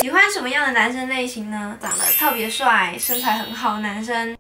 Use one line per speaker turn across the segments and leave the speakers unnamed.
喜欢什么样的男生类型呢？长得特别帅，身材很好的男生。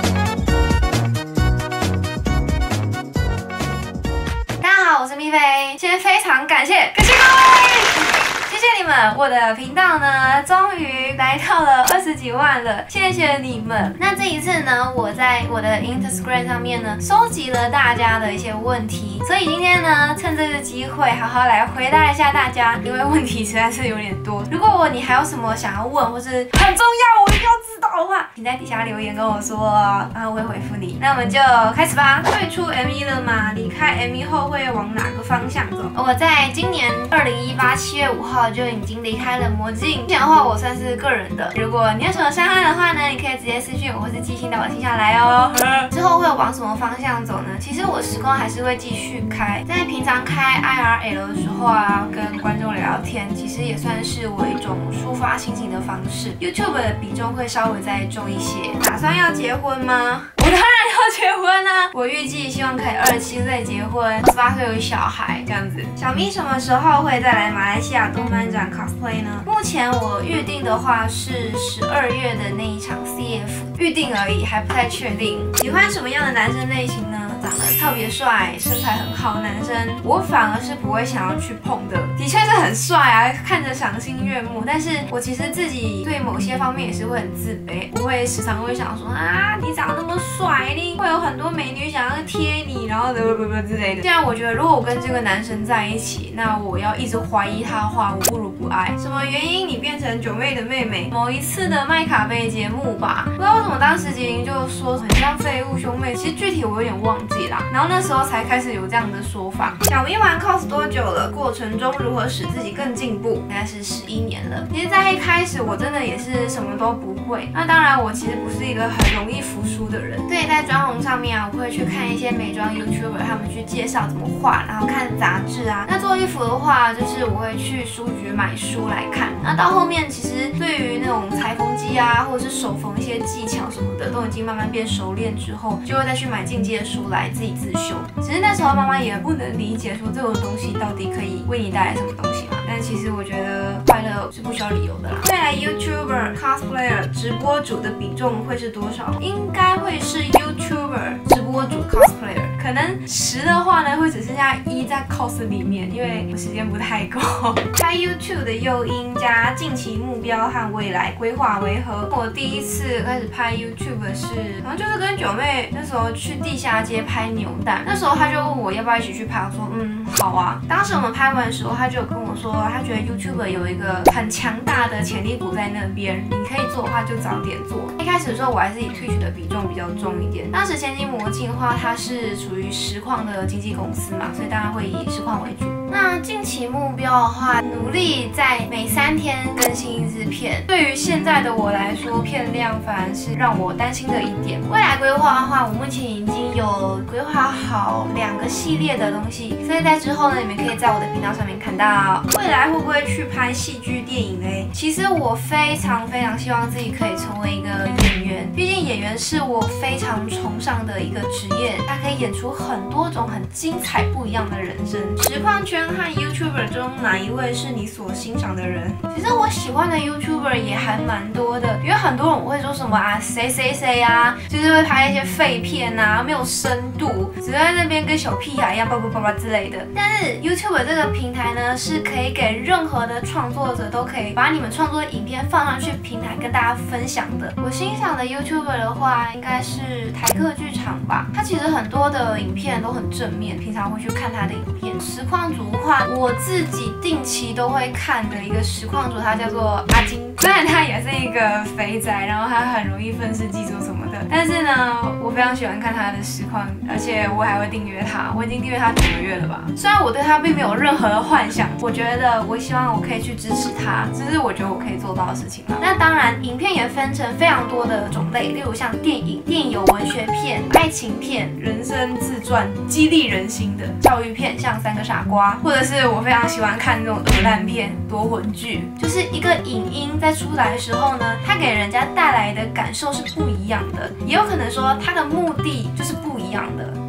大家好，我是咪菲，先非常感谢各位。谢谢你们，我的频道呢，终于来到了20几万了，谢谢你们。那这一次呢，我在我的 Instagram 上面呢，收集了大家的一些问题，所以今天呢，趁这个机会，好好来回答一下大家，因为问题实在是有点多。如果你还有什么想要问，或是很重要，我一定要知道的话，请在底下留言跟我说，然后我会回复你。那我们就开始吧。退出 M1 了吗？离开 M1 后会往哪个方向走？我在今年2018 7月5号。就已经离开了魔镜。这样的话，我算是个人的。如果你有什么伤害的话呢，你可以直接私讯我，或是寄信到我信下来哦。之后会往什么方向走呢？其实我实况还是会继续开，在平常开 IRL 的时候啊，跟观众聊聊天，其实也算是我一种抒发心情的方式。YouTube 的比重会稍微再重一些。打算要结婚吗？我当然要结婚啊！我预计希望可以27岁结婚，28岁有小孩这样子。小咪什么时候会再来马来西亚动漫展 cosplay 呢？目前我预定的话是12月的那一场 CF， 预定而已，还不太确定。喜欢什么样的男生类型呢？长得特别帅，身材很好的男生，我反而是不会想要去碰的。的确是很帅啊，看着赏心悦目。但是我其实自己对某些方面也是会很自卑，我会时常会想说啊，你长得那么帅，一定会有很多美女想要贴你，然后之类的。这样我觉得，如果我跟这个男生在一起，那我要一直怀疑他的话，我不如不爱。什么原因你变成九妹的妹妹？某一次的麦卡贝节目吧，不知道为什么当时杰林就说很像废物兄妹，其实具体我有点忘记啦。然后那时候才开始有这样的说法。小咪玩 cos 多久了？过程中如何使自己更进步？大概是11年了。其实，在一开始我真的也是什么都不会。那当然，我其实不是一个很容易服输的人。所以在妆容上面啊，我会去看一些美妆 YouTuber 他们去介绍怎么画，然后看杂志啊。那做衣服的话，就是我会去书局买书来看。那到后面，其实对于那种裁缝机啊，或者是手缝一些技巧什么的，都已经慢慢变熟练之后，就会再去买进阶的书来自己自修。只是那时候妈妈也不能理解说这种东西到底可以为你带来什么东西嘛。但其实我觉得快乐是不需要理由的啦。未来 YouTuber、Cosplayer、直播主的比重会是多少？应该会是 YouTuber、直播主、Cosplayer。可能10的话呢，会只剩下1在 cos 里面，因为我时间不太够。开 YouTube 的诱因加近期目标和未来规划为何？我第一次开始拍 YouTube 是，好像就是跟九妹那时候去地下街拍扭蛋，那时候他就问我要不要一起去拍，我说好啊。当时我们拍完的时候，他就有跟我说，他觉得 YouTube 有一个很强大的潜力股在那边，你可以做的话就早点做。一开始的时候我还是以 Twitch 的比重比较重一点。当时千金魔镜的话，它是属于实况的经纪公司嘛，所以当然会以实况为主。那近期目标的话，努力在每3天更新1支片。对于现在的我来说，片量反而是让我担心的一点。未来规划的话，我目前已经有规划好2个系列的东西，所以在之后呢，你们可以在我的频道上面看到。未来会不会去拍戏剧电影嘞？其实我非常希望自己可以成为一个演员，毕竟演员是我非常崇尚的一个职业，它可以演出很多种很精彩不一样的人生。实况圈和 YouTuber 中哪一位是你所欣赏的人？其实我喜欢的 YouTuber 也还蛮多的，因为很多人会说什么啊谁啊，就是会拍一些废片啊，没有深度，只在那边跟小屁孩一样叭之类的。但是 YouTube 这个平台呢，是可以给任何的创作者都可以把你们创作的影片放上去平台跟大家分享的。我欣赏的 YouTuber 的话，应该是台客剧场吧，他其实很多的影片都很正面，平常会去看他的影片。实况组的话，我自己定期都会看的一个实况组，他叫做阿金。虽然他也是一个肥宅，然后他很容易愤世嫉俗什么的，但是呢，我非常喜欢看他的实况，而且我还会订阅他，我已经订阅他9个月了吧。虽然我对他并没有任何的幻想，我觉得我希望我可以去支持他，这是我觉得我可以做到的事情嘛。那当然，影片也分成非常多的种类，例如像电影有文学片、爱情片、人生自传、激励人心的教育片，像3个傻瓜，或者是我非常喜欢看那种恶烂片、夺魂剧，就是一个影音在出来的时候呢，它给人家带来的感受是不一样的，也有可能说它的目的就是不一样的。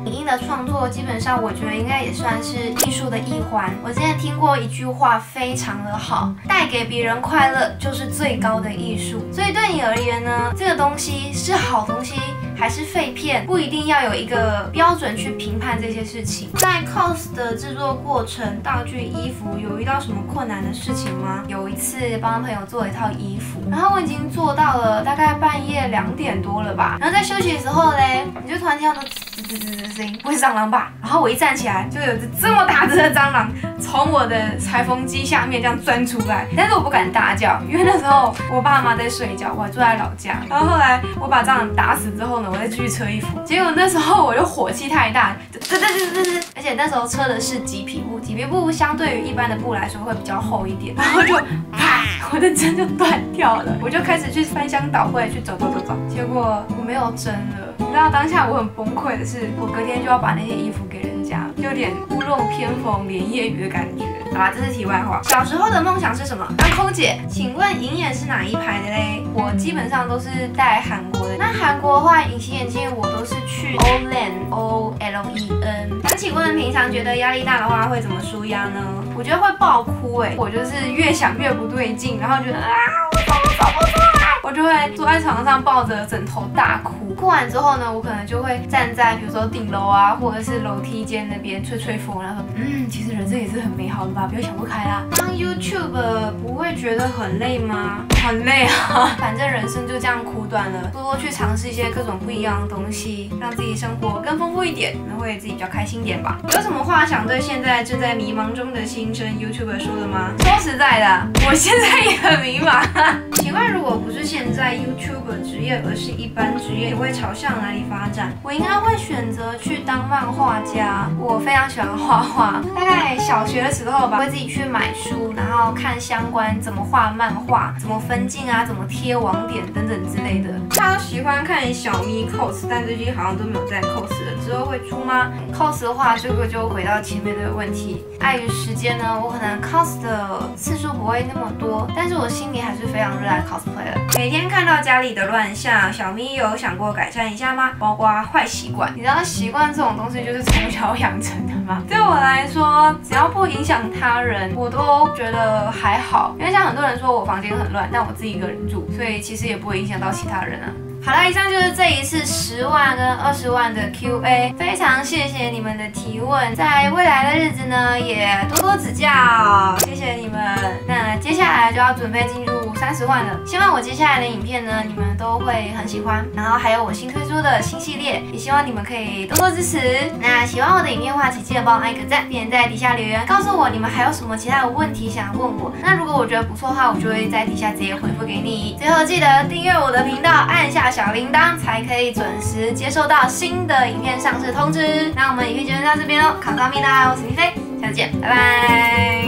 影音的创作，基本上我觉得应该也算是艺术的一环。我之前听过一句话非常的好，带给别人快乐就是最高的艺术。所以对你而言呢，这个东西是好东西还是废片，不一定要有一个标准去评判这些事情。在 cos 的制作过程，道具、衣服有遇到什么困难的事情吗？有一次帮朋友做一套衣服，然后我已经做到了大概半夜2点多了吧，然后在休息的时候嘞，你就突然听到声音，不会是蟑螂吧？然后我一站起来，就有只这么大只的蟑螂从我的裁缝机下面这样钻出来，但是我不敢大叫，因为那时候我爸妈在睡觉，我还住在老家。然后后来我把蟑螂打死之后呢，我再继续车衣服，结果那时候我就火气太大，而且那时候车的是麂皮布，麂皮布相对于一般的布来说会比较厚一点，然后就啪，我的针就断掉了，我就开始去翻箱倒柜去走，结果我没有针了。你知道当下我很崩溃的是，我隔天就要把那些衣服给人家，有点屋漏偏逢连夜雨的感觉。好吧，这是题外话。小时候的梦想是什么？当空姐。请问银眼是哪一排的嘞？我基本上都是戴韩国的。那韩国的话，隐形眼镜我都是去 OLEN。那请问平常觉得压力大的话会怎么舒压呢？我觉得会爆哭我就是越想越不对劲，然后觉得我怎么走不出来，我就会坐在床上抱着枕头大哭。哭完之后呢，我可能就会站在比如说顶楼啊，或者是楼梯间那边吹吹风，然后说其实人生也是很美好的吧，不要想不开啦。当 YouTuber 不会觉得很累吗？很累啊，反正人生就这样苦短了，多多去尝试一些各种不一样的东西，让自己生活更丰富一点，能会自己比较开心一点吧。有什么话想对现在正在迷茫中的新生 YouTuber 说的吗？说实在的，我现在也很迷茫。请问如果不是现在 YouTuber 职业，而是一般职业，你会朝向哪里发展？我应该会选择去当漫画家。我非常喜欢画画，大概小学的时候吧，会自己去买书，然后看相关怎么画漫画，怎么分镜啊，怎么贴网点等等之类的。大家都喜欢看小咪 cos， 但最近好像都没有在 cos 了，之后会出吗 ？cos 的话，这个就回到前面的问题，碍于时间呢，我可能 cos 的次数不会那么多，但是我心里还是非常热爱 cosplay 的。每天看到家里的乱象，小咪有想过改善一下吗？包括坏习惯，你知道习惯这种东西就是从小养成的吗？对我来说，只要不影响他人，我都觉得还好。因为像很多人说我房间很乱，但我自己一个人住，所以其实也不会影响到其他人啊。好了，以上就是这一次10万跟20万的 QA， 非常谢谢你们的提问，在未来的日子呢也多多指教，谢谢你们。那接下来就要准备进入30万了，希望我接下来的影片呢你们都会很喜欢，然后还有我新推出的新系列，也希望你们可以多多支持。那喜欢我的影片的话，请记得帮我按一个赞，并在底下留言告诉我你们还有什么其他的问题想问我。那如果我觉得不错的话，我就会在底下直接回复给你。最后记得订阅我的频道，按下小铃铛，才可以准时接收到新的影片上市通知。那我们影片就到这边喽，考考米啦，我是咪菲，下次见，拜拜。